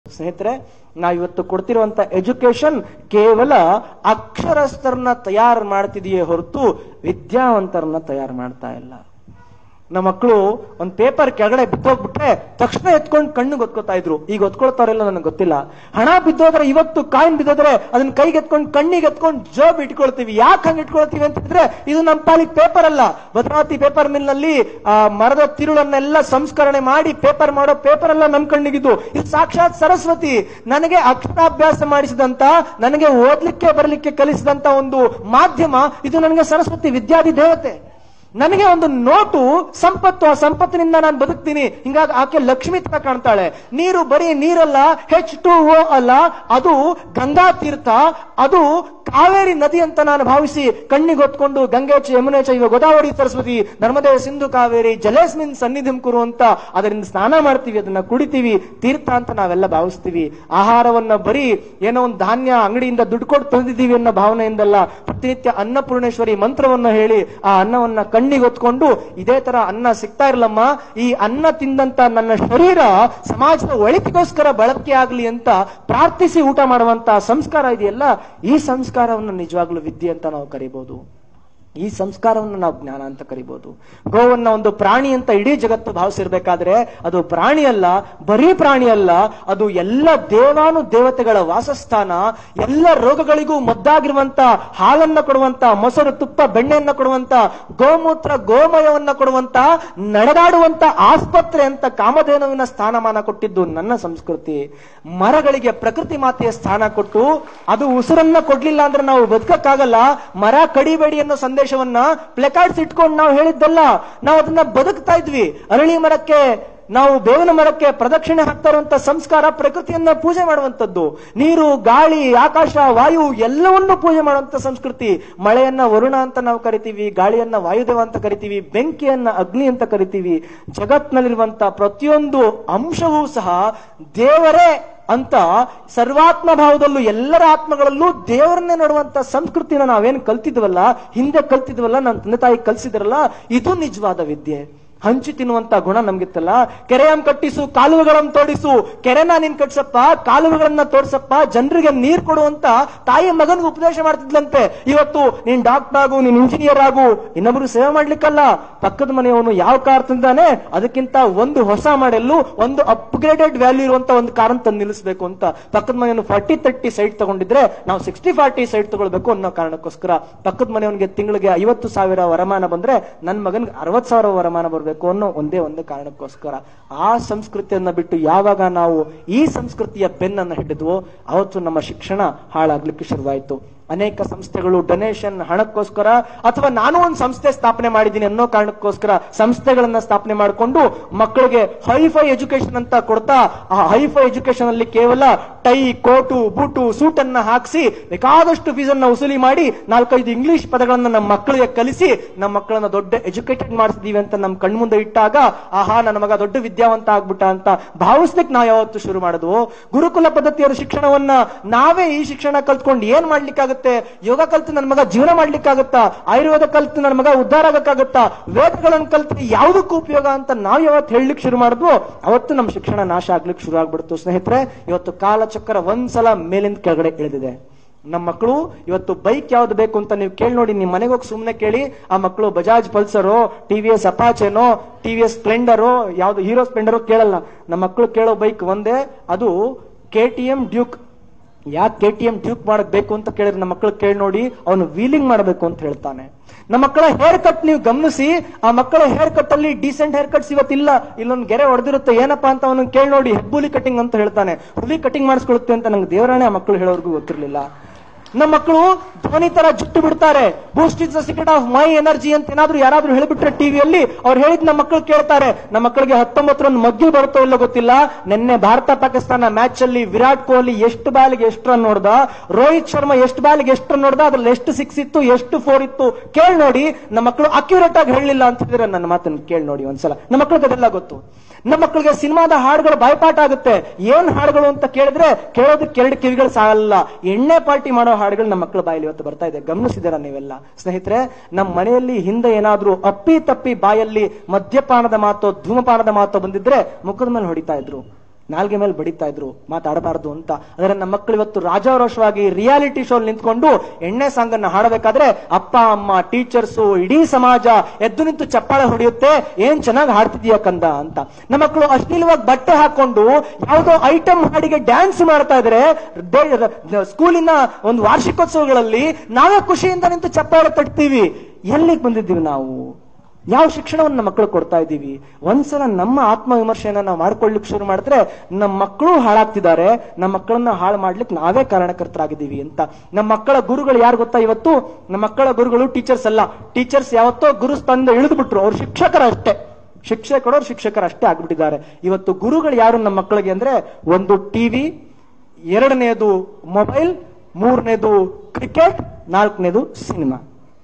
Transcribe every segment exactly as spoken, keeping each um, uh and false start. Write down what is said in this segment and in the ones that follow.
ಸ್ನೇಹಿತರೆ, ನಾವು ಇವತ್ತು ಕೊಡ್ತಿರುವಂತ ಎಜುಕೇಶನ್ ಕೇವಲ ಅಕ್ಷರಸ್ಥರನ್ನ ತಯಾರು ಮಾಡ್ತಿದೆಯೇ ಹೊರತು ವಿದ್ಯಾವಂತರನ್ನ ತಯಾರು ಮಾಡ್ತಾ ಇಲ್ಲ. ನಮ್ಮ ಮಕ್ಕಳು ಒಂದ್ ಪೇಪರ್ ಕೆಳಗಡೆ ಬಿದ್ದೋಗ್ಬಿಟ್ರೆ ತಕ್ಷಣ ಎತ್ಕೊಂಡು ಕಣ್ಣಿಗೆ ಒತ್ಕೋತಾ ಇದ್ರು. ಈಗ ಒತ್ಕೊಳ್ತಾರಿಲ್ಲ ನನಗೆ ಗೊತ್ತಿಲ್ಲ. ಹಣ ಬಿದ್ದೋದ್ರೆ, ಇವತ್ತು ಕಾಯಿನ್ ಬಿದ್ದೋದ್ರೆ ಅದನ್ನ ಕೈಗೆ ಎತ್ಕೊಂಡು ಕಣ್ಣಿಗೆ ಎತ್ಕೊಂಡು ಜೋಬ್ ಇಟ್ಕೊಳ್ತೀವಿ. ಯಾಕೆ ಹಂಗೆ ಇಟ್ಕೊಳ್ತೀವಿ ಅಂತಂದ್ರೆ ಇದು ನಮ್ಮ ಪಾಲಿಗೆ ಪೇಪರ್ ಅಲ್ಲ. ಭದ್ರಾವತಿ ಪೇಪರ್ ಮಿಲ್ ನಲ್ಲಿ ಆ ಮರದ ತಿರುಳನ್ನೆಲ್ಲ ಸಂಸ್ಕರಣೆ ಮಾಡಿ ಪೇಪರ್ ಮಾಡೋ ಪೇಪರ್ ಅಲ್ಲ ನಮ್ ಕಣ್ಣಿಗಿದ್ದು. ಇದು ಸಾಕ್ಷಾತ್ ಸರಸ್ವತಿ ನನಗೆ ಅಕ್ಷರಾಭ್ಯಾಸ ಮಾಡಿಸಿದಂತ, ನನಗೆ ಓದ್ಲಿಕ್ಕೆ ಬರಲಿಕ್ಕೆ ಕಲಿಸಿದಂತ ಒಂದು ಮಾಧ್ಯಮ ಇದು. ನನಗೆ ಸರಸ್ವತಿ ವಿದ್ಯಾಧಿ ದೇವತೆ. ನನಗೆ ಒಂದು ನೋಟು ಸಂಪತ್ತು, ಆ ಸಂಪತ್ತಿನಿಂದ ನಾನು ಬದುಕ್ತೀನಿ. ಹಿಂಗಾಗಿ ಆಕೆ ಲಕ್ಷ್ಮಿ ತರ ಕಾಣ್ತಾಳೆ. ನೀರು ಬರೀ ನೀರಲ್ಲ, ಹೆಚ್ ಟು ಓ ಅಲ್ಲ, ಅದು ಗಂಗಾ ತೀರ್ಥ, ಅದು ಕಾವೇರಿ ನದಿ ಅಂತ ನಾನು ಭಾವಿಸಿ ಕಣ್ಣಿಗೆ ಹೊತ್ಕೊಂಡು ಗಂಗೆ ಚ ಯಮುನೆ ಚ ಇವ ಗೋದಾವರಿ ಸರಸ್ವತಿ ನರ್ಮದೆ ಸಿಂಧು ಕಾವೇರಿ ಜಲೇಸ್ಮಿನ್ ಸನ್ನಿಧಿಂ ಕುರು ಅಂತ ಅದರಿಂದ ಸ್ನಾನ ಮಾಡ್ತೀವಿ, ಅದನ್ನ ಕುಡಿತೀವಿ, ತೀರ್ಥ ಅಂತ ನಾವೆಲ್ಲ ಭಾವಿಸ್ತೀವಿ. ಆಹಾರವನ್ನ ಬರೀ ಏನೋ ಒಂದು ಧಾನ್ಯ ಅಂಗಡಿಯಿಂದ ದುಡ್ಡು ಕೊಟ್ಟು ತಂದಿದ್ದೀವಿ ಅನ್ನೋ ಭಾವನೆಯಿಂದಲ್ಲ, ಪ್ರತಿನಿತ್ಯ ಅನ್ನಪೂರ್ಣೇಶ್ವರಿ ಮಂತ್ರವನ್ನ ಹೇಳಿ ಆ ಅನ್ನವನ್ನ ಕಣ್ಣಿಗೆ ಹೊತ್ಕೊಂಡು ಇದೇ ತರ ಅನ್ನ ಸಿಗ್ತಾ ಇರಲಮ್ಮ, ಈ ಅನ್ನ ತಿಂದಂತ ನನ್ನ ಶರೀರ ಸಮಾಜದ ಒಳಿತಿಗೋಸ್ಕರ ಬಳಕೆ ಆಗ್ಲಿ ಅಂತ ಪ್ರಾರ್ಥಿಸಿ ಊಟ ಮಾಡುವಂತ ಸಂಸ್ಕಾರ ಇದೆಯಲ್ಲ, ಈ ಸಂಸ್ಕಾರವನ್ನು ನಿಜವಾಗ್ಲೂ ವಿದ್ಯೆ ಅಂತ ನಾವು ಕರಿಬಹುದು. ಈ ಸಂಸ್ಕಾರವನ್ನು ನಾವು ಜ್ಞಾನ ಅಂತ ಕರಿಬಹುದು. ಗೋವನ್ನ ಒಂದು ಪ್ರಾಣಿ ಅಂತ ಇಡೀ ಜಗತ್ತು ಭಾವಿಸಿರ್ಬೇಕಾದ್ರೆ ಅದು ಪ್ರಾಣಿ ಅಲ್ಲ, ಬರೀ ಪ್ರಾಣಿ ಅಲ್ಲ, ಅದು ಎಲ್ಲ ದೇವಾನು ದೇವತೆಗಳ ವಾಸಸ್ಥಾನ. ಎಲ್ಲ ರೋಗಗಳಿಗೂ ಮದ್ದಾಗಿರುವಂತ ಹಾಲನ್ನ ಕೊಡುವಂತ, ಮೊಸರು ತುಪ್ಪ ಬೆಣ್ಣೆಯನ್ನ ಕೊಡುವಂತ, ಗೋಮೂತ್ರ ಗೋಮಯವನ್ನ ಕೊಡುವಂತ, ನಡೆದಾಡುವಂತ ಆಸ್ಪತ್ರೆ ಅಂತ ಕಾಮಧೇನುವಿನ ಸ್ಥಾನಮಾನ ಕೊಟ್ಟಿದ್ದು ನನ್ನ ಸಂಸ್ಕೃತಿ. ಮರಗಳಿಗೆ ಪ್ರಕೃತಿ ಮಾತೆಯ ಸ್ಥಾನ ಕೊಟ್ಟು ಅದು ಉಸಿರನ್ನ ಕೊಡ್ಲಿಲ್ಲ ಅಂದ್ರೆ ನಾವು ಬದುಕಕ್ಕಾಗಲ್ಲ, ಮರ ಕಡಿಬೇಡಿ ಅನ್ನೋ ಸಂದೇಶ ಪ್ಲೆಕಾರ್ಡ್ಸ್ ಇಟ್ಕೊಂಡು ನಾವು ಹೇಳಿದ್ದಲ್ಲ, ನಾವು ಅದನ್ನ ಬದುಕ್ತಾ ಇದ್ವಿ. ಅರಳಿ ಮರಕ್ಕೆ, ನಾವು ಬೇವಿನ ಮರಕ್ಕೆ ಪ್ರದಕ್ಷಿಣೆ ಹಾಕ್ತಾ ಇರುವಂತ ಸಂಸ್ಕಾರ ಪ್ರಕೃತಿಯನ್ನ ಪೂಜೆ ಮಾಡುವಂತದ್ದು. ನೀರು, ಗಾಳಿ, ಆಕಾಶ, ವಾಯು ಎಲ್ಲವನ್ನೂ ಪೂಜೆ ಮಾಡುವಂತ ಸಂಸ್ಕೃತಿ. ಮಳೆಯನ್ನ ವರುಣ ಅಂತ ನಾವು ಕರಿತೀವಿ, ಗಾಳಿಯನ್ನ ವಾಯುದೇವ ಅಂತ ಕರಿತೀವಿ, ಬೆಂಕಿಯನ್ನ ಅಗ್ನಿ ಅಂತ ಕರಿತೀವಿ. ಜಗತ್ನಲ್ಲಿರುವಂತ ಪ್ರತಿಯೊಂದು ಅಂಶವೂ ಸಹ ದೇವರೇ ಅಂತ ಸರ್ವಾತ್ಮ ಭಾವದಲ್ಲೂ ಎಲ್ಲರ ಆತ್ಮಗಳಲ್ಲೂ ದೇವರನ್ನೇ ನೋಡುವಂತ ಸಂಸ್ಕೃತಿನ ನಾವೇನು ಕಲ್ತಿದ್ವಲ್ಲ, ಹಿಂದೆ ಕಲ್ತಿದ್ವಲ್ಲ, ನನ್ನ ತಂದೆ ತಾಯಿ ಕಲಿಸಿದ್ರಲ್ಲ, ಇದು ನಿಜವಾದ ವಿದ್ಯೆ. ಹಂಚಿ ತಿನ್ನುವಂತ ಗುಣ ನಮ್ಗಿತ್ತಲ್ಲ. ಕೆರೆಯಂ ಕಟ್ಟಿಸು, ಕಾಲುವೆಗಳನ್ನು ತೋಡಿಸು, ಕೆರೆನ ನೀನ್ ಕಟ್ಸಪ್ಪ, ಕಾಲುವೆಗಳನ್ನ ತೋರ್ಸಪ್ಪ, ಜನರಿಗೆ ನೀರು ಕೊಡುವಂತ ತಾಯಿ ಮಗನಿಗೆ ಉಪದೇಶ ಮಾಡ್ತಿದ್ಲಂತೆ. ಇವತ್ತು ನೀನ್ ಡಾಕ್ಟರ್ ಆಗು, ನೀನ್ ಇಂಜಿನಿಯರ್ ಆಗು, ಇನ್ನೊಬ್ರು ಸೇವೆ ಮಾಡ್ಲಿಕ್ಕಲ್ಲ. ಪಕ್ಕದ ಮನೆಯವನು ಯಾವ ಕಾರ್ ತಂದಾನೆ ಅದಕ್ಕಿಂತ ಒಂದು ಹೊಸ ಮಾಡೆಲ್ಲು, ಒಂದು ಅಪ್ಗ್ರೇಡೆಡ್ ವ್ಯಾಲ್ಯೂ ಇರುವಂತ ಒಂದು ಕಾರ್ ತಂದು ನಿಲ್ಲಿಸಬೇಕು ಅಂತ. ಪಕ್ಕದ ಮನೆಯವನು ಫಾರ್ಟಿ ತರ್ಟಿ ಸೈಟ್ ತಗೊಂಡಿದ್ರೆ ನಾವು ಸಿಕ್ಸ್ಟಿ ಫಾರ್ಟಿ ಸೈಟ್ ತಗೊಳ್ಬೇಕು ಅನ್ನೋ ಕಾರಣಕ್ಕೋಸ್ಕರ ಪಕ್ಕದ ಮನೆಯವನಿಗೆ ತಿಂಗಳಿಗೆ ಐವತ್ತು ಸಾವಿರ ವರಮಾನ ಬಂದ್ರೆ ನನ್ನ ಮಗನ್ಗೆ ಅರವತ್ ಸಾವಿರ ವರಮಾನ ಬರ್ಬೇಕು ಅನ್ನೋ ಒಂದೇ ಒಂದು ಕಾರಣಕ್ಕೋಸ್ಕರ. ಆ ಸಂಸ್ಕೃತಿಯನ್ನ ಬಿಟ್ಟು ಯಾವಾಗ ನಾವು ಈ ಸಂಸ್ಕೃತಿಯ ಬೆನ್ನನ್ನು ಹಿಡಿದ್ವೋ ಅವತ್ತು ನಮ್ಮ ಶಿಕ್ಷಣ ಹಾಳಾಗ್ಲಿಕ್ಕೆ ಶುರುವಾಯಿತು. ಅನೇಕ ಸಂಸ್ಥೆಗಳು ಡೊನೇಷನ್, ಹಣಕ್ಕೋಸ್ಕರ ಅಥವಾ ನಾನು ಒಂದು ಸಂಸ್ಥೆ ಸ್ಥಾಪನೆ ಮಾಡಿದ್ದೀನಿ ಅನ್ನೋ ಕಾರಣಕ್ಕೋಸ್ಕರ ಸಂಸ್ಥೆಗಳನ್ನ ಸ್ಥಾಪನೆ ಮಾಡಿಕೊಂಡು ಮಕ್ಕಳಿಗೆ ಹೈಫೈ ಎಜುಕೇಶನ್ ಅಂತ ಕೊಡ್ತಾ, ಆ ಹೈಫೈ ಎಜುಕೇಶನ್ ಅಲ್ಲಿ ಕೇವಲ ಟೈ, ಕೋಟು, ಬೂಟು, ಸೂಟ್ ಅನ್ನ ಹಾಕಿಸಿ ಬೇಕಾದಷ್ಟು ಫೀಸ್ ಅನ್ನ ವಸೂಲಿ ಮಾಡಿ ನಾಲ್ಕೈದು ಇಂಗ್ಲಿಷ್ ಪದಗಳನ್ನ ನಮ್ಮ ಮಕ್ಕಳಿಗೆ ಕಲಿಸಿ ನಮ್ಮ ಮಕ್ಕಳನ್ನ ದೊಡ್ಡ ಎಜುಕೇಟೆಡ್ ಮಾಡಿಸಿದೀವಿ ಅಂತ ನಮ್ಮ ಕಣ್ಮುಂದೆ ಇಟ್ಟಾಗ ಆಹಾ ನನ್ನ ಮಗ ದೊಡ್ಡ ವಿದ್ಯಾವಂತ ಆಗ್ಬಿಟ್ಟ ಅಂತ ಭಾವಿಸ್ಲಿಕ್ಕೆ ನಾವು ಯಾವತ್ತು ಶುರು ಮಾಡಿದ್ವು. ಗುರುಕುಲ ಪದ್ಧತಿಯರ ಶಿಕ್ಷಣವನ್ನ ನಾವೇ ಈ ಶಿಕ್ಷಣ ಕಲ್ತ್ಕೊಂಡು ಏನ್ ಮಾಡ್ಲಿಕ್ಕಾಗುತ್ತೆ? ಯೋಗ ಕಲ್ತು ನನ್ನ ಮಗ ಜೀವನ ಮಾಡ್ಲಿಕ್ಕಾಗತ್ತಾ? ಆಯುರ್ವೇದ ಕಲ್ತು ನನ್ನ ಮಗ ಉದ್ಧಾರ ಆಗಕ್ಕಾಗತ್ತಾ? ವೇದಗಳನ್ನು ಕಲ್ತು ಯಾವುದಕ್ಕೂ ಉಪಯೋಗ ಅಂತ ನಾವು ಯಾವತ್ತು ಹೇಳಲಿಕ್ಕೆ ಶುರು ಮಾಡಿದ್ವು ಅವತ್ತು ನಮ್ಮ ಶಿಕ್ಷಣ ನಾಶ ಆಗ್ಲಿಕ್ಕೆ ಶುರು ಆಗ್ಬಿಡ್ತು. ಸ್ನೇಹಿತರೆ, ಇವತ್ತು ಕಾಲಚಕ್ರ ಒಂದ್ಸಲ ಮೇಲಿಂದ ಕೆಳಗಡೆ ಇಳಿದಿದೆ. ನಮ್ಮ ಮಕ್ಕಳು ಇವತ್ತು ಬೈಕ್ ಯಾವ್ದು ಬೇಕು ಅಂತ ನೀವು ಕೇಳಿ ನೋಡಿ, ನಿಮ್ ಮನೆಗೆ ಹೋಗಿ ಸುಮ್ಮನೆ ಕೇಳಿ, ಆ ಮಕ್ಕಳು ಬಜಾಜ್ ಪಲ್ಸರೋ, ಟಿವಿಎಸ್ ಅಪಾಚೆನೋ, ಟಿವಿಎಸ್ ಸ್ಪ್ಲೆಂಡರೋ, ಯಾವ್ದು ಹೀರೋ ಸ್ಪ್ಲೆಂಡರೋ ಕೇಳಲ್ಲ. ನಮ್ಮ ಮಕ್ಕಳು ಕೇಳೋ ಬೈಕ್ ಒಂದೇ, ಅದು ಕೆ ಟಿ ಎಂ ಡ್ಯೂಕ್. ಯಾಕೆ ಕೆ ಟಿ ಎಂ ಡ್ಯೂಕ್ ಮಾಡಕ್ ಬೇಕು ಅಂತ ಕೇಳಿದ್ರೆ ನಮ್ಮ ಮಕ್ಕಳು ಕೇಳಿ ನೋಡಿ, ಅವನು ವೀಲಿಂಗ್ ಮಾಡಬೇಕು ಅಂತ ಹೇಳ್ತಾನೆ. ನಮ್ಮ ಮಕ್ಕಳ ಹೇರ್ ಕಟ್ ನೀವು ಗಮನಿಸಿ, ಆ ಮಕ್ಕಳ ಹೇರ್ ಕಟ್ ಅಲ್ಲಿ ಡೀಸೆಂಟ್ ಹೇರ್ ಕಟ್ಸ್ ಇವತ್ತಿಲ್ಲ, ಇಲ್ಲೊಂದು ಗೆರೆ ಹೊಡೆದಿರುತ್ತೆ, ಏನಪ್ಪಾ ಅಂತ ಅವನು ಕೇಳಿ ನೋಡಿ, ಹೆಬ್ಬುಲಿ ಕಟಿಂಗ್ ಅಂತ ಹೇಳ್ತಾನೆ. ಹುಲಿ ಕಟಿಂಗ್ ಮಾಡಿಸ್ಕೊಳುತ್ತೆ ಅಂತ ನಂಗೆ ದೇವರಾಣೆ ಆ ಮಕ್ಕಳು ಹೇಳೋರ್ಗೂ ಗೊತ್ತಿರ್ಲಿಲ್ಲ. ನಮ್ಮ ಮಕ್ಕಳು ಧ್ವನಿ ತರ ಜುಟ್ಟು ಬಿಡ್ತಾರೆ. Boost is the secret of my energy ಅಂತ ಏನಾದ್ರು ಯಾರಾದ್ರೂ ಹೇಳಿಬಿಟ್ರೆ ಟಿವಿಯಲ್ಲಿ ಅವ್ರು ಹೇಳಿದ್ ನಮ್ಮ ಮಕ್ಕಳು ಕೇಳ್ತಾರೆ. ನಮ್ಮ ಮಕ್ಕಳಿಗೆ ಹತ್ತೊಂಬತ್ತರೊಂದು ಮಗ್ಗಿ ಬರುತ್ತೋ ಇಲ್ಲೋ ಗೊತ್ತಿಲ್ಲ. ನಿನ್ನೆ ಭಾರತ ಪಾಕಿಸ್ತಾನ ಮ್ಯಾಚ್ ಅಲ್ಲಿ ವಿರಾಟ್ ಕೊಹ್ಲಿ ಎಷ್ಟು ಬಾಲಿಗೆ ಎಷ್ಟು ರನ್ ನೋಡ್ದ, ರೋಹಿತ್ ಶರ್ಮಾ ಎಷ್ಟು ಬಾಲಿಗೆ ಎಷ್ಟು ರನ್ ನೋಡ್ದ, ಅದ್ರಲ್ಲಿ ಎಷ್ಟು ಸಿಕ್ಸ್ ಇತ್ತು, ಎಷ್ಟು ಫೋರ್ ಇತ್ತು ಕೇಳಿ ನೋಡಿ. ನಮ್ಮ ಮಕ್ಕಳು ಅಕ್ಯುರೇಟ್ ಆಗಿ ಹೇಳಲಿಲ್ಲ ಅಂತಿದ್ರೆ ನನ್ನ ಮಾತನ್ನು ಕೇಳಿ ನೋಡಿ ಒಂದ್ಸಲ. ನಮ್ಮ ಮಕ್ಕಳಿಗೆ ಅದೆಲ್ಲ ಗೊತ್ತು. ನಮ್ಮ ಮಕ್ಕಳಿಗೆ ಸಿನಿಮಾದ ಹಾಡುಗಳು ಬಾಯ್ಪಾಠ ಆಗುತ್ತೆ. ಏನ್ ಹಾಡುಗಳು ಅಂತ ಕೇಳಿದ್ರೆ ಕೇಳೋದಕ್ಕೆ ಎರಡು ಕಿವಿಗಳು ಸಾಗಲ್ಲ. ಎಣ್ಣೆ ಪಾರ್ಟಿ ಮಾಡೋ ಹಾಡುಗಳು ನಮ್ಮ ಮಕ್ಕಳ ಬಾಯಲ್ಲಿ ಇವತ್ತು ಬರ್ತಾ ಇದೆ. ಗಮನಿಸಿದಾರ ನೀವೆಲ್ಲ ಸ್ನೇಹಿತರೆ? ನಮ್ಮ ಮನೆಯಲ್ಲಿ ಹಿಂದೆ ಏನಾದ್ರೂ ಅಪ್ಪಿ ತಪ್ಪಿ ಬಾಯಲ್ಲಿ ಮದ್ಯಪಾನದ ಮಾತೋ ಧೂಮಪಾನದ ಮಾತೋ ಬಂದಿದ್ರೆ ಮುಖದ ಮೇಲೆ ಹೊಡಿತಾ ಇದ್ರು. ನಾಲ್ಗೆ ಮೇಲೆ ಬಡಿತಾ ಇದ್ರು ಮಾತಾಡಬಾರ್ದು ಅಂತ. ಆದರೆ ನಮ್ಮ ಮಕ್ಕಳು ಇವತ್ತು ರಾಜಾರೋಷವಾಗಿ ರಿಯಾಲಿಟಿ ಶೋ ನಿಂತ್ಕೊಂಡು ಎಣ್ಣೆ ಸಾಂಗ್ ಅನ್ನ ಹಾಡಬೇಕಾದ್ರೆ ಅಪ್ಪ ಅಮ್ಮ ಟೀಚರ್ಸು ಇಡೀ ಸಮಾಜ ಎದ್ದು ನಿಂತು ಚಪ್ಪಾಳೆ ಹೊಡೆಯುತ್ತೆ, ಏನ್ ಚೆನ್ನಾಗಿ ಹಾಡ್ತಿದೀಯ ಕಂದ ಅಂತ. ನಮ್ಮ ಮಕ್ಕಳು ಅಶ್ಲೀಲವಾಗಿ ಬಟ್ಟೆ ಹಾಕೊಂಡು ಯಾವುದೋ ಐಟಮ್ ಹಾಡಿಗೆ ಡ್ಯಾನ್ಸ್ ಮಾಡ್ತಾ ಇದ್ರೆ ಸ್ಕೂಲಿನ ಒಂದು ವಾರ್ಷಿಕೋತ್ಸವಗಳಲ್ಲಿ ನಾವೇ ಖುಷಿಯಿಂದ ನಿಂತು ಚಪ್ಪಾಳೆ ತಟ್ತೀವಿ. ಎಲ್ಲಿಗೆ ಬಂದಿದ್ದೀವಿ ನಾವು? ಯಾವ ಶಿಕ್ಷಣವನ್ನು ನಮ್ಮ ಮಕ್ಕಳು ಕೊಡ್ತಾ ಇದ್ದೀವಿ? ಒಂದ್ಸಲ ನಮ್ಮ ಆತ್ಮವಿಮರ್ಶೆಯನ್ನ ನಾವು ಮಾಡ್ಕೊಳ್ಳಿಕ್ಕೆ ಶುರು ಮಾಡಿದ್ರೆ ನಮ್ಮ ಮಕ್ಕಳು ಹಾಳಾಗ್ತಿದ್ದಾರೆ, ನಮ್ಮ ಮಕ್ಕಳನ್ನ ಹಾಳು ಮಾಡ್ಲಿಕ್ಕೆ ನಾವೇ ಕಾರಣಕರ್ತರಾಗಿದ್ದೀವಿ ಅಂತ. ನಮ್ಮ ಮಕ್ಕಳ ಗುರುಗಳು ಯಾರು ಗೊತ್ತಾ? ಇವತ್ತು ನಮ್ಮ ಮಕ್ಕಳ ಗುರುಗಳು ಟೀಚರ್ಸ್ ಅಲ್ಲ. ಟೀಚರ್ಸ್ ಯಾವತ್ತೋ ಗುರು ಸ್ಥಾನದಿಂದ ಇಳಿದು ಬಿಟ್ರು, ಅವ್ರು ಶಿಕ್ಷಕರ ಅಷ್ಟೇ. ಶಿಕ್ಷೆ ಕೊಡೋರು ಶಿಕ್ಷಕರ ಅಷ್ಟೇ ಆಗ್ಬಿಟ್ಟಿದ್ದಾರೆ. ಇವತ್ತು ಗುರುಗಳು ಯಾರು ನಮ್ಮ ಮಕ್ಕಳಿಗೆ ಅಂದ್ರೆ, ಒಂದು ಟಿವಿ, ಎರಡನೇದು ಮೊಬೈಲ್, ಮೂರನೇದು ಕ್ರಿಕೆಟ್, ನಾಲ್ಕನೇದು ಸಿನಿಮಾ.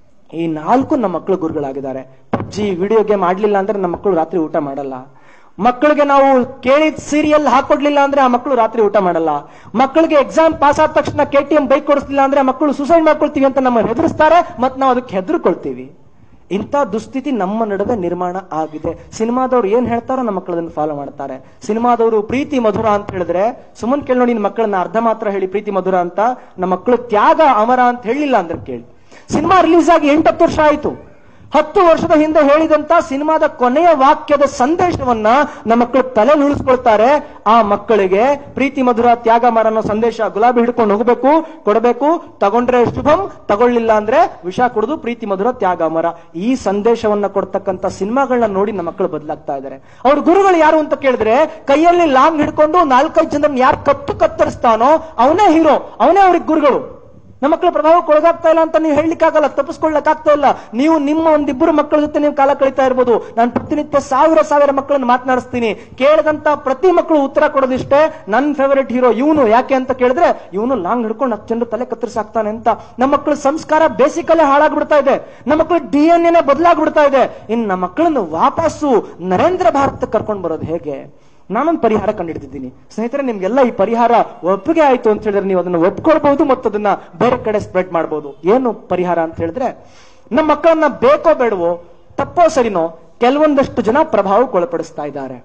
ಈ ನಾಲ್ಕು ನಮ್ಮ ಮಕ್ಕಳು ಗುರುಗಳಾಗಿದ್ದಾರೆ. ಪಬ್ಜಿ ವಿಡಿಯೋ ಗೇಮ್ ಆಡ್ಲಿಲ್ಲ ಅಂದ್ರೆ ನಮ್ಮ ಮಕ್ಕಳು ರಾತ್ರಿ ಊಟ ಮಾಡಲ್ಲ. ಮಕ್ಕಳಿಗೆ ನಾವು ಕೇಳಿದ ಸೀರಿಯಲ್ ಹಾಕೊಡ್ಲಿಲ್ಲ ಅಂದ್ರೆ ಆ ಮಕ್ಕಳು ರಾತ್ರಿ ಊಟ ಮಾಡಲ್ಲ. ಮಕ್ಕಳಿಗೆ ಎಕ್ಸಾಮ್ ಪಾಸ್ ಆದ ತಕ್ಷಣ ಕೆ ಟಿ ಎಂ ಬೈಕ್ ಕೊಡಿಸ್ಲಿಲ್ಲ ಅಂದ್ರೆ ಆ ಮಕ್ಕಳು ಸೂಸೈಡ್ ಮಾಡ್ಕೊಳ್ತೀವಿ ಅಂತ ನಮ್ಮ ಹೆದರ್ಸ್ತಾರೆ, ಮತ್ ನಾವು ಅದಕ್ಕೆ ಹೆದರ್ಕೊಳ್ತೀವಿ. ಇಂಥ ದುಸ್ಥಿತಿ ನಮ್ಮ ನಡುವೆ ನಿರ್ಮಾಣ ಆಗಿದೆ. ಸಿನಿಮಾದವ್ರು ಏನ್ ಹೇಳ್ತಾರೋ ನಮ್ಮ ಮಕ್ಕಳು ಅದನ್ನು ಫಾಲೋ ಮಾಡ್ತಾರೆ. ಸಿನಿಮಾದವರು ಪ್ರೀತಿ ಮಧುರ ಅಂತ ಹೇಳಿದ್ರೆ ಸುಮ್ಮನೆ ಕೇಳಿ ನೋಡಿ, ನಿನ್ನ ಮಕ್ಕಳನ್ನ ಅರ್ಧ ಮಾತ್ರ ಹೇಳಿ ಪ್ರೀತಿ ಮಧುರ ಅಂತ. ನಮ್ಮ ಮಕ್ಕಳು ತ್ಯಾಗ ಅಮರ ಅಂತ ಹೇಳಿಲ್ಲ ಅಂದ್ರೆ ಕೇಳಿ. ಸಿನಿಮಾ ರಿಲೀಸ್ ಆಗಿ ಎಂಟತ್ತು ವರ್ಷ ಆಯ್ತು. ಹತ್ತು ವರ್ಷದ ಹಿಂದೆ ಹೇಳಿದಂತ ಸಿನಿಮಾದ ಕೊನೆಯ ವಾಕ್ಯದ ಸಂದೇಶವನ್ನ ನಮ್ಮ ಮಕ್ಕಳು ತಲೆ ಉಳಿಸ್ಕೊಳ್ತಾರೆ. ಆ ಮಕ್ಕಳಿಗೆ ಪ್ರೀತಿ ಮಧುರ ತ್ಯಾಗ ಮರ ಅನ್ನೋ ಸಂದೇಶ ಗುಲಾಬಿ ಹಿಡ್ಕೊಂಡು ಹೋಗಬೇಕು, ಕೊಡಬೇಕು. ತಗೊಂಡ್ರೆ ಶುಭಂ, ತಗೊಳ್ಳಿಲ್ಲ ಅಂದ್ರೆ ವಿಷ ಕುಡಿದು ಪ್ರೀತಿ ಮಧುರ ತ್ಯಾಗ ಮರ. ಈ ಸಂದೇಶವನ್ನ ಕೊಡ್ತಕ್ಕಂಥ ಸಿನಿಮಾಗಳನ್ನ ನೋಡಿ ನಮ್ಮ ಮಕ್ಕಳು ಬದಲಾಗ್ತಾ ಇದ್ದಾರೆ. ಅವ್ರ ಗುರುಗಳು ಯಾರು ಅಂತ ಕೇಳಿದ್ರೆ, ಕೈಯಲ್ಲಿ ಲಾಂಗ್ ಹಿಡ್ಕೊಂಡು ನಾಲ್ಕೈದು ಜನರನ್ನ ಯಾರು ಕತ್ತು ಕತ್ತರಿಸ್ತಾನೋ ಅವನೇ ಹೀರೋ, ಅವನೇ ಅವ್ರಿಗೆ ಗುರುಗಳು. ನಮ್ಮ ಮಕ್ಕಳ ಪ್ರಭಾವಕ್ಕೆ ಒಳಗಾಗ್ತಾ ಇಲ್ಲ ಅಂತ ನೀವು ಹೇಳಲಿಕ್ಕಾಗಲ್ಲ, ತಪ್ಪಿಸ್ಕೊಳ್ಳಕ್ಕಾಗ್ತಾ ಇಲ್ಲ. ನೀವು ನಿಮ್ಮ ಒಂದಿಬ್ಬರು ಮಕ್ಕಳ ಜೊತೆ ನೀವು ಕಾಲ ಕಳೀತಾ ಇರ್ಬೋದು. ನಾನು ಪ್ರತಿನಿತ್ಯ ಸಾವಿರ ಸಾವಿರ ಮಕ್ಕಳನ್ನು ಮಾತನಾಡಿಸ್ತೀನಿ. ಕೇಳಿದಂತ ಪ್ರತಿ ಮಕ್ಕಳು ಉತ್ತರ ಕೊಡೋದಿಷ್ಟೇ, ನನ್ನ ಫೇವರೇಟ್ ಹೀರೋ ಇವನು. ಯಾಕೆ ಅಂತ ಕೇಳಿದ್ರೆ, ಇವನು ಲಾಂಗ್ ಹಿಡ್ಕೊಂಡು ಹತ್ತು ಜನರು ತಲೆ ಕತ್ತರಿಸಾಕ್ತಾನೆ ಅಂತ. ನಮ್ಮ ಮಕ್ಕಳ ಸಂಸ್ಕಾರ ಬೇಸಿಕಲ್ಲೇ ಹಾಳಾಗ್ಬಿಡ್ತಾ ಇದೆ. ನಮ್ಮ ಮಕ್ಕಳ ಡಿ ಎನ್ ಎನೇ ಬದಲಾಗ್ಬಿಡ್ತಾ ಇದೆ. ಇನ್ನು ನಮ್ಮ ಮಕ್ಕಳನ್ನು ವಾಪಸ್ಸು ನರೇಂದ್ರ ಭಾರತಕ್ಕೆ ಕರ್ಕೊಂಡು ಬರೋದು ಹೇಗೆ? ನಾನೊಂದು ಪರಿಹಾರ ಕಂಡುಹಿಡಿದಿದ್ದೀನಿ ಸ್ನೇಹಿತರೆ. ನಿಮ್ಗೆಲ್ಲ ಈ ಪರಿಹಾರ ಒಪ್ಪಿಗೆ ಆಯ್ತು ಅಂತ ಹೇಳಿದ್ರೆ ನೀವು ಅದನ್ನ ಒಪ್ಕೊಳ್ಬಹುದು ಮತ್ತು ಅದನ್ನ ಬೇರೆ ಕಡೆ ಸ್ಪ್ರೆಡ್ ಮಾಡಬಹುದು. ಏನು ಪರಿಹಾರ ಅಂತ ಹೇಳಿದ್ರೆ, ನಮ್ಮ ಮಕ್ಕಳನ್ನ ಬೇಕೋ ಬೇಡವೋ, ತಪ್ಪೋ ಸರಿನೋ, ಕೆಲವೊಂದಷ್ಟು ಜನ ಪ್ರಭಾವಕ್ಕೆ ಒಳಪಡಿಸ್ತಾ ಇದ್ದಾರೆ.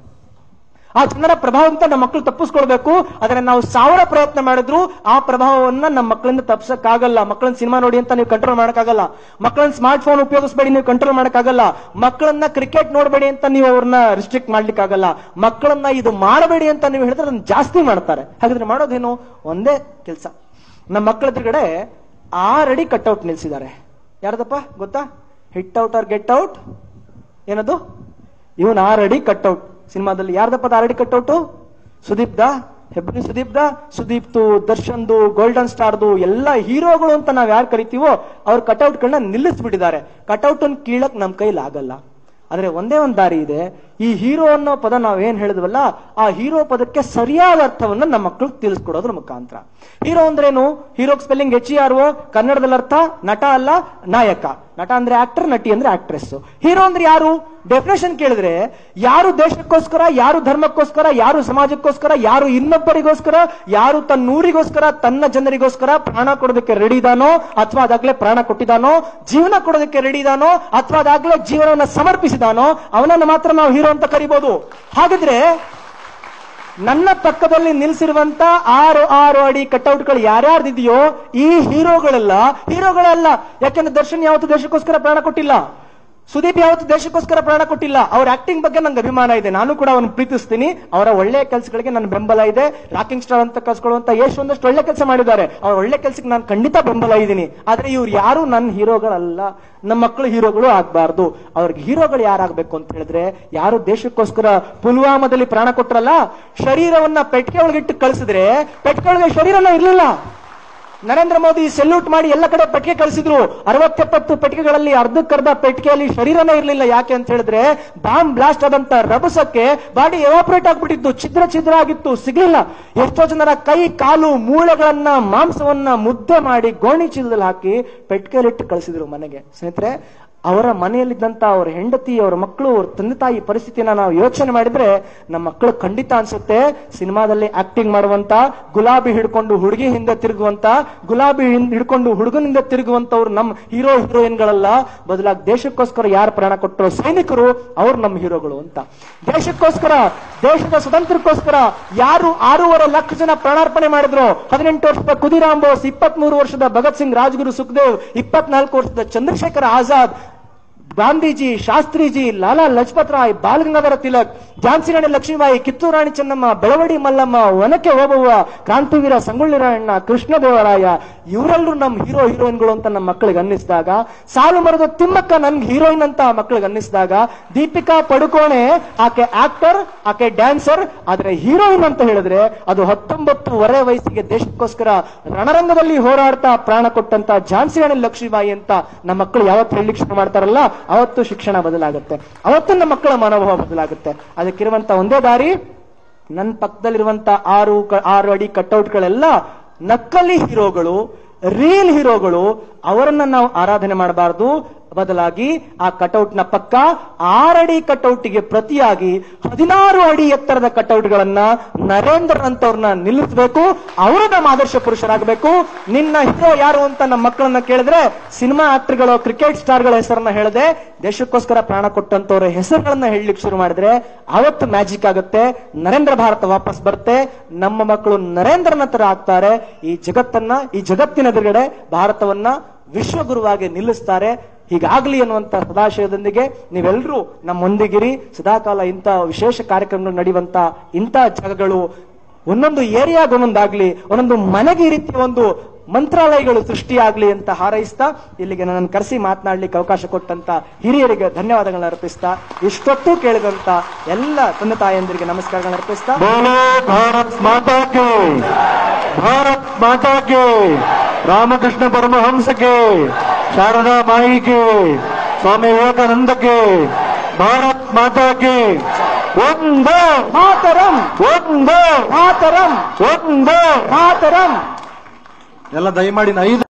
ಆ ಜನರ ಪ್ರಭಾವದಿಂದ ನಮ್ಮ ಮಕ್ಕಳು ತಪ್ಪಿಸ್ಕೊಳ್ಬೇಕು. ಆದ್ರೆ ನಾವು ಸಾವಿರ ಪ್ರಯತ್ನ ಮಾಡಿದ್ರು ಆ ಪ್ರಭಾವವನ್ನ ನಮ್ಮ ಮಕ್ಕಳಿಂದ ತಪ್ಪಿಸಕ್ಕಾಗಲ್ಲ. ಮಕ್ಕಳನ್ನ ಸಿನಿಮಾ ನೋಡಿ ಅಂತ ನೀವು ಕಂಟ್ರೋಲ್ ಮಾಡಕ್ಕಾಗಲ್ಲ. ಮಕ್ಕಳನ್ನ ಸ್ಮಾರ್ಟ್ ಫೋನ್ ಉಪಯೋಗಿಸಬೇಡಿ ನೀವು ಕಂಟ್ರೋಲ್ ಮಾಡಕ್ಕಾಗಲ್ಲ. ಮಕ್ಕಳನ್ನ ಕ್ರಿಕೆಟ್ ನೋಡಬೇಡಿ ಅಂತ ನೀವು ಅವ್ರನ್ನ ರಿಸ್ಟ್ರಿಕ್ಟ್ ಮಾಡ್ಲಿಕ್ಕಾಗಲ್ಲ. ಮಕ್ಕಳನ್ನ ಇದು ಮಾಡಬೇಡಿ ಅಂತ ನೀವು ಹೇಳಿದ್ರೆ ಅದನ್ನ ಜಾಸ್ತಿ ಮಾಡ್ತಾರೆ. ಹಾಗಾದ್ರೆ ಮಾಡೋದೇನು? ಒಂದೇ ಕೆಲಸ. ನಮ್ಮ ಮಕ್ಕಳ ಎದುರುಗಡೆ ಆರಡಿ ಕಟ್ಔಟ್ ನಿಲ್ಸಿದ್ದಾರೆ. ಯಾರದಪ್ಪ ಗೊತ್ತಾ? Hit out or get out. ಏನದು? ಇವನ್ ಆರಡಿ ಕಟ್ಔಟ್. ಸಿನಿಮಾದಲ್ಲಿ ಯಾರ್ದಪ್ಪ ಆರಡಿ ಕಟ್ಔಟು? ಸುದೀಪ್ ದ ಹೆಬ್ಬನಿ ಸುದೀಪ್ ದ ಸುದೀಪ್ತು, ದರ್ಶನ್ದು, ಗೋಲ್ಡನ್ ಸ್ಟಾರ್ದು ಎಲ್ಲ ಹೀರೋಗಳು ಅಂತ ನಾವ್ ಯಾರು ಕರಿತೀವೋ ಅವ್ರ ಕಟ್ಔಟ್ಗಳನ್ನ ನಿಲ್ಲಿಸ್ಬಿಟ್ಟಿದ್ದಾರೆ. ಕಟ್ಔಟ್ ಅನ್ನು ಕೀಳಕ್ ನಮ್ ಕೈಲಿ ಆಗಲ್ಲ. ಆದ್ರೆ ಒಂದೇ ಒಂದ್ ದಾರಿ ಇದೆ. ಈ ಹೀರೋ ಅನ್ನೋ ಪದ ನಾವೇನ್ ಹೇಳಿದ್ವಲ್ಲ, ಆ ಹೀರೋ ಪದಕ್ಕೆ ಸರಿಯಾದ ಅರ್ಥವನ್ನ ನಮ್ಮ ಮಕ್ಕಳಿಗೆ ತಿಳಿಸ್ಕೊಡೋದ್ರ ಮುಖಾಂತರ. ಹೀರೋ ಅಂದ್ರೇನು? ಹೀರೋಕ್ spelling H E R O. ಕನ್ನಡದಲ್ಲಿ ಅರ್ಥ ನಟ ಅಲ್ಲ, ನಾಯಕ. ನಟ ಅಂದ್ರೆ ಆಕ್ಟರ್, ನಟಿ ಅಂದ್ರೆ ಆಕ್ಟ್ರೆಸ್. ಹೀರೋ ಅಂದ್ರೆ ಯಾರು? ಡೆಫಿನೇಷನ್ ಕೇಳಿದ್ರೆ, ಯಾರು ದೇಶಕ್ಕೋಸ್ಕರ, ಯಾರು ಧರ್ಮಕ್ಕೋಸ್ಕರ, ಯಾರು ಸಮಾಜಕ್ಕೋಸ್ಕರ, ಯಾರು ಇನ್ನೊಬ್ಬರಿಗೋಸ್ಕರ, ಯಾರು ತನ್ನ ಊರಿಗೋಸ್ಕರ, ತನ್ನ ಜನರಿಗೋಸ್ಕರ ಪ್ರಾಣ ಕೊಡೋದಕ್ಕೆ ರೆಡಿ ಇದಾನೋ, ಅಥವಾ ಅದಾಗ್ಲೇ ಪ್ರಾಣ ಕೊಟ್ಟಿದಾನೋ, ಜೀವನ ಕೊಡೋದಕ್ಕೆ ರೆಡಿ ಇದಾನೋ, ಅಥವಾ ಅದಾಗ್ಲೇ ಜೀವನವನ್ನ ಸಮರ್ಪಿಸಿದಾನೋ, ಅವನನ್ನು ಮಾತ್ರ ನಾವು ಹೀರೋ ಅಂತ ಕರಿಬಹುದು. ಹಾಗಿದ್ರೆ ನನ್ನ ಪಕ್ಕದಲ್ಲಿ ನಿಲ್ಸಿರುವಂತ ಆರು ಆರು ಅಡಿ ಕಟ್ಔಟ್ಗಳು ಯಾರ್ಯಾರ್ದಿದೆಯೋ ಈ ಹೀರೋಗಳೆಲ್ಲ ಹೀರೋಗಳಲ್ಲ. ಯಾಕೆಂದ್ರೆ ದರ್ಶನ್ ಯಾವತ್ತು ದೇಶಕ್ಕೋಸ್ಕರ ಪ್ರಾಣ ಕೊಟ್ಟಿಲ್ಲ, ಸುದೀಪ್ ಯಾವತ್ತು ದೇಶಕ್ಕೋಸ್ಕರ ಪ್ರಾಣ ಕೊಟ್ಟಿಲ್ಲ. ಅವ್ರ ಆಕ್ಟಿಂಗ್ ಬಗ್ಗೆ ನಂಗೆ ಅಭಿಮಾನ ಇದೆ, ನಾನು ಕೂಡ ಅವನು ಪ್ರೀತಿಸ್ತೀನಿ. ಅವರ ಒಳ್ಳೆ ಕೆಲಸಗಳಿಗೆ ನನ್ನ ಬೆಂಬಲ ಇದೆ. ರಾಕಿಂಗ್ ಸ್ಟಾರ್ ಅಂತ ಕಳ್ಸ್ಕೊಳ್ಳುವಂತ ಎಷ್ಟು ಒಂದಷ್ಟು ಒಳ್ಳೆ ಕೆಲಸ ಮಾಡಿದ್ದಾರೆ. ಅವ್ರ ಒಳ್ಳೆ ಕೆಲಸಕ್ಕೆ ನಾನು ಖಂಡಿತ ಬೆಂಬಲ ಇದ್ದೀನಿ. ಆದ್ರೆ ಇವ್ರು ಯಾರು ನನ್ನ ಹೀರೋಗಳಲ್ಲ. ನಮ್ಮ ಮಕ್ಕಳು ಹೀರೋಗಳು ಆಗ್ಬಾರ್ದು. ಅವ್ರಿಗೆ ಹೀರೋಗಳು ಯಾರಾಗಬೇಕು ಅಂತ ಹೇಳಿದ್ರೆ, ಯಾರು ದೇಶಕ್ಕೋಸ್ಕರ ಪುಲ್ವಾಮಾದಲ್ಲಿ ಪ್ರಾಣ ಕೊಟ್ರಲ್ಲ, ಶರೀರವನ್ನ ಪೆಟ್ಟಿಗೆ ಒಳಗಿಟ್ಟು ಕಳಿಸಿದ್ರೆ ಪೆಟ್ಟಿಗೆ ಒಳಗೆ ಶರೀರನ ಇರ್ಲಿಲ್ಲ. ನರೇಂದ್ರ ಮೋದಿ ಸೆಲ್ಯೂಟ್ ಮಾಡಿ ಎಲ್ಲ ಕಡೆ ಪೆಟ್ಟಿಗೆ ಕಳಿಸಿದ್ರು. ಅರವತ್ತೆಪ್ಪತ್ತು ಪೆಟ್ಟಿಗೆಗಳಲ್ಲಿ ಅರ್ಧಕ್ಕರ್ಧ ಪೆಟ್ಟಿಗೆಯಲ್ಲಿ ಶರೀರನೇ ಇರಲಿಲ್ಲ. ಯಾಕೆ ಅಂತ ಹೇಳಿದ್ರೆ, ಬಾಂಬ್ ಬ್ಲಾಸ್ಟ್ ಆದಂತ ರಭಸಕ್ಕೆ ಬಾಡಿ ಎವಾಪರೇಟ್ ಆಗ್ಬಿಟ್ಟಿದ್ದು, ಛಿದ್ರ ಛಿದ್ರ ಆಗಿತ್ತು, ಸಿಗ್ಲಿಲ್ಲ. ಎಷ್ಟೋ ಜನರ ಕೈ ಕಾಲು ಮೂಳೆಗಳನ್ನ, ಮಾಂಸವನ್ನ ಮುದ್ದೆ ಮಾಡಿ ಗೋಣಿ ಚೀಲದಲ್ಲಿ ಹಾಕಿ ಪೆಟ್ಟಿಗೆಯಲ್ಲಿಟ್ಟು ಕಳಿಸಿದ್ರು ಮನೆಗೆ. ಸ್ನೇಹಿತರೆ, ಅವರ ಮನೆಯಲ್ಲಿದ್ದಂತ ಅವ್ರ ಹೆಂಡತಿ, ಅವರ ಮಕ್ಕಳು, ಅವ್ರ ತಂದೆ ತಾಯಿ ಪರಿಸ್ಥಿತಿನ ನಾವು ಯೋಚನೆ ಮಾಡಿದ್ರೆ ನಮ್ಮ ಮಕ್ಕಳು ಖಂಡಿತ ಅನ್ಸುತ್ತೆ ಸಿನಿಮಾದಲ್ಲಿ ಆಕ್ಟಿಂಗ್ ಮಾಡುವಂತ, ಗುಲಾಬಿ ಹಿಡ್ಕೊಂಡು ಹುಡುಗಿ ಹಿಂದೆ ತಿರುಗುವಂತ, ಗುಲಾಬಿ ಹಿಡ್ಕೊಂಡು ಹುಡುಗನಿಂದ ತಿರುಗುವಂತವ್ರು ನಮ್ಮ ಹೀರೋ ಹೀರೋಯಿನ್ಗಳಲ್ಲ, ಬದಲಾಗಿ ದೇಶಕ್ಕೋಸ್ಕರ ಯಾರು ಪ್ರಾಣ ಕೊಟ್ಟರು ಸೈನಿಕರು, ಅವ್ರು ನಮ್ಮ ಹೀರೋಗಳು ಅಂತ. ದೇಶಕ್ಕೋಸ್ಕರ, ದೇಶದ ಸ್ವತಂತ್ರಕ್ಕೋಸ್ಕರ ಯಾರು ಆರೂವರೆ ಲಕ್ಷ ಜನ ಪ್ರಾಣಾರ್ಪಣೆ ಮಾಡಿದ್ರು, ಹದಿನೆಂಟು ವರ್ಷದ ಖುದಿರಾಮ್ ಬೋಸ್, ಇಪ್ಪತ್ತ್ ಮೂರು ವರ್ಷದ ಭಗತ್ ಸಿಂಗ್, ರಾಜ್ಗುರು ಸುಖದೇವ್, ಇಪ್ಪತ್ನಾಲ್ಕು ವರ್ಷದ ಚಂದ್ರಶೇಖರ ಆಜಾದ್, ಗಾಂಧೀಜಿ, ಶಾಸ್ತ್ರೀಜಿ, ಲಾಲಾ ಲಜಪತ್ ರಾಯ್, ಬಾಲ್ ಗಂಗಾಧರ ತಿಲಕ್, ಝಾನ್ಸಿ ರಾಣಿ ಲಕ್ಷ್ಮೀಬಾಯಿ, ಕಿತ್ತೂರು ರಾಣಿ ಚೆನ್ನಮ್ಮ, ಬೆಳವಡಿ ಮಲ್ಲಮ್ಮ, ಒನಕೆ ಓಬವ್ವ, ಕ್ರಾಂತಿವೀರ ಸಂಗೊಳ್ಳಿ ರಾಯಣ್ಣ, ಕೃಷ್ಣದೇವರಾಯ, ಇವರೆಲ್ಲರೂ ನಮ್ಮ ಹೀರೋ ಹೀರೋಯಿನ್ಗಳು ಅಂತ ನಮ್ಮ ಮಕ್ಕಳಿಗೆ ಅನ್ನಿಸಿದಾಗ, ಸಾಲು ಮರದ ತಿಮ್ಮಕ್ಕ ನನ್ಗೆ ಹೀರೋಯಿನ್ ಅಂತ ಮಕ್ಕಳಿಗೆ ಅನ್ನಿಸಿದಾಗ, ದೀಪಿಕಾ ಪಡುಕೋಣೆ ಆಕೆ ಆಕ್ಟರ್, ಆಕೆ ಡ್ಯಾನ್ಸರ್, ಆದ್ರೆ ಹೀರೋಯಿನ್ ಅಂತ ಹೇಳಿದ್ರೆ ಅದು ಹತ್ತೊಂಬತ್ತುವರೆ ವಯಸ್ಸಿಗೆ ದೇಶಕ್ಕೋಸ್ಕರ ರಣರಂಗದಲ್ಲಿ ಹೋರಾಡ್ತಾ ಪ್ರಾಣ ಕೊಟ್ಟಂತ ಝಾನ್ಸಿ ರಾಣಿ ಲಕ್ಷ್ಮೀಬಾಯಿ ಅಂತ ನಮ್ಮ ಮಕ್ಕಳು ಯಾವತ್ತು ಹೇಳಲಿಕ್ಕೆ ಶುರು ಮಾಡ್ತಾರಲ್ಲ ಅವತ್ತು ಶಿಕ್ಷಣ ಬದಲಾಗುತ್ತೆ, ಅವತ್ತು ನಮ್ಮ ಮಕ್ಕಳ ಮನೋಭಾವ ಬದಲಾಗುತ್ತೆ. ಅದಕ್ಕಿರುವಂತ ಒಂದೇ ದಾರಿ, ನನ್ನ ಪಕ್ಕದಲ್ಲಿರುವಂತ ಆರು ಆರು ಅಡಿ ಕಟ್ಔಟ್ಗಳೆಲ್ಲ ನಕಲಿ ಹೀರೋಗಳು, ರಿಯಲ್ ಹೀರೋಗಳು. ಅವರನ್ನ ನಾವು ಆರಾಧನೆ ಮಾಡಬಾರದು. ಬದಲಾಗಿ ಆ ಕಟೌಟ್ ನ ಪಕ್ಕ ಆರಡಿ ಕಟೌಟ್ಗೆ ಪ್ರತಿಯಾಗಿ ಹದಿನಾರು ಅಡಿ ಎತ್ತರದ ಕಟೌಟ್ಗಳನ್ನ ನರೇಂದ್ರನಂತವ್ರನ್ನ ನಿಲ್ಲಿಸಬೇಕು. ಅವರು ನಮ್ಮ ಆದರ್ಶ ಪುರುಷರಾಗಬೇಕು. ನಿನ್ನ ಹೀರೋ ಯಾರು ಅಂತ ನಮ್ಮ ಮಕ್ಕಳನ್ನ ಕೇಳಿದ್ರೆ ಸಿನಿಮಾ ಆಕ್ಟರ್ಗಳು, ಕ್ರಿಕೆಟ್ ಸ್ಟಾರ್ಗಳ ಹೆಸರನ್ನ ಹೇಳದೆ ದೇಶಕ್ಕೋಸ್ಕರ ಪ್ರಾಣ ಕೊಟ್ಟಂತವ್ರ ಹೆಸರುಗಳನ್ನ ಹೇಳಲಿಕ್ಕೆ ಶುರು ಮಾಡಿದ್ರೆ ಅವತ್ತು ಮ್ಯಾಜಿಕ್ ಆಗುತ್ತೆ. ನರೇಂದ್ರ ಭಾರತ ವಾಪಸ್ ಬರುತ್ತೆ. ನಮ್ಮ ಮಕ್ಕಳು ನರೇಂದ್ರನ ತರ ಆಗ್ತಾರೆ. ಈ ಜಗತ್ತನ್ನ, ಈ ಜಗತ್ತಿನ ಎದುರುಗಡೆ ಭಾರತವನ್ನ ವಿಶ್ವಗುರುವಾಗಿ ನಿಲ್ಲಿಸ್ತಾರೆ. ಹೀಗಾಗ್ಲಿ ಅನ್ನುವಂತ ಸದಾಶಯದೊಂದಿಗೆ ನೀವೆಲ್ಲರೂ ನಮ್ಮೊಂದಿಗಿರಿ. ಸದಾಕಾಲ ಇಂಥ ವಿಶೇಷ ಕಾರ್ಯಕ್ರಮಗಳು ನಡೆಯುವಂತ ಇಂಥ ಜಾಗಗಳು ಒಂದೊಂದು ಏರಿಯಾಗ ಒಂದೊಂದಾಗ್ಲಿ, ಒಂದೊಂದು ಮನೆಗೆ ಈ ರೀತಿಯ ಒಂದು ಮಂತ್ರಾಲಯಗಳು ಸೃಷ್ಟಿಯಾಗ್ಲಿ ಅಂತ ಹಾರೈಸ್ತಾ ಇಲ್ಲಿಗೆ ನನ್ನ ಕರೆಸಿ ಮಾತನಾಡ್ಲಿಕ್ಕೆ ಅವಕಾಶ ಕೊಟ್ಟಂತ ಹಿರಿಯರಿಗೆ ಧನ್ಯವಾದಗಳನ್ನ ಅರ್ಪಿಸ್ತಾ, ಇಷ್ಟೊತ್ತು ಕೇಳಿದಂತ ಎಲ್ಲ ತಂದೆ ತಾಯಂದಿರಿಗೆ ನಮಸ್ಕಾರಗಳನ್ನ ಅರ್ಪಿಸ್ತಾ, ಭಾರತ್ ಮಾತಾ ಕೇ, ಭಾರತ್ ಮಾತಾ ಕೇ, ರಾಮಕೃಷ್ಣ ಪರಮಹಂಸಕ್ಕೆ, ಶಾರದಾ ಮಾಯಿಗೆ, ಸ್ವಾಮಿ ವಿವೇಕಾನಂದಕ್ಕೆ, ಭಾರತ್ ಮಾತಾಕ್ಕೆ ಒಂದೇ ಮಾತರಂ, ಒಂದೇ ಮಾತರಂ, ಒಂದೇ ಮಾತರಂ. ಎಲ್ಲ ದಯಮಾಡಿ ಐದು